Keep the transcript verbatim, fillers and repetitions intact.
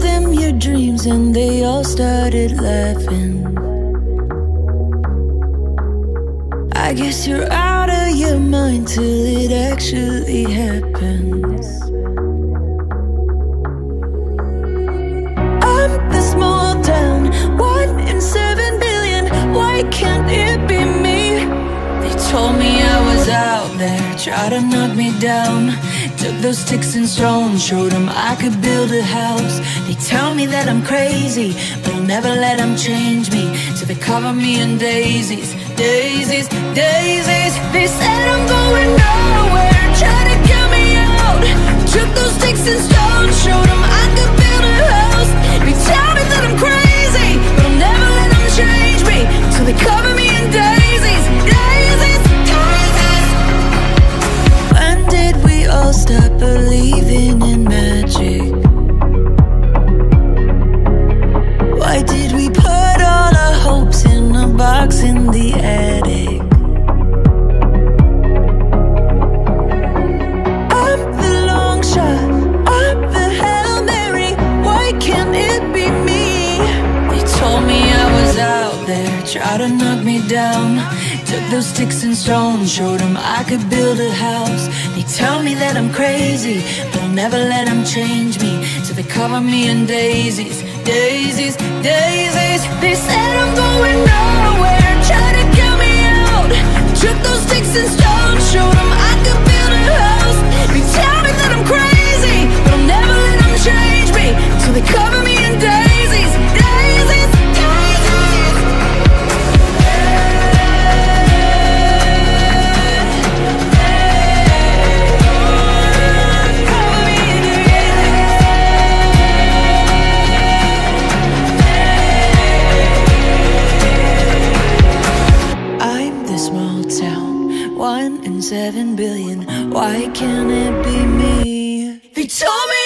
them your dreams and they all started laughing. I guess you're out of your mind till it actually happens. I'm the small town, one in seven billion. Why can't it be me? They told me I was out there, tried to knock me down. Took those sticks and stones, showed them I could build a house. They tell me that I'm crazy, but I'll never let them change me. So they cover me in daisies, daisies, daisies. They said I'm going nowhere, try to get me out. Took those sticks and stones, showed them I could build a house. They tell me that I'm crazy, but I'll never let them change me. So they cover me in daisies, daisies, daisies. When did we all stop believing in magic? Why did we put all our hopes in a box in the attic? I'm the long shot, I'm the Hail Mary. Why can't it be me? They told me I was out there, tried to knock me down. Took those sticks and stones, showed them I could build a house. They tell me that I'm crazy, but I'll never let them change me. So they cover me in daisies, daisies, daisies. They said I'm going nowhere, try to get me out. Took those sticks and stones, showed them I could build a house. They tell me that I'm crazy, but I'll never let them change me. So they cover me in daisies, daisies, daisies. One in seven billion. Why can't it be me? They told me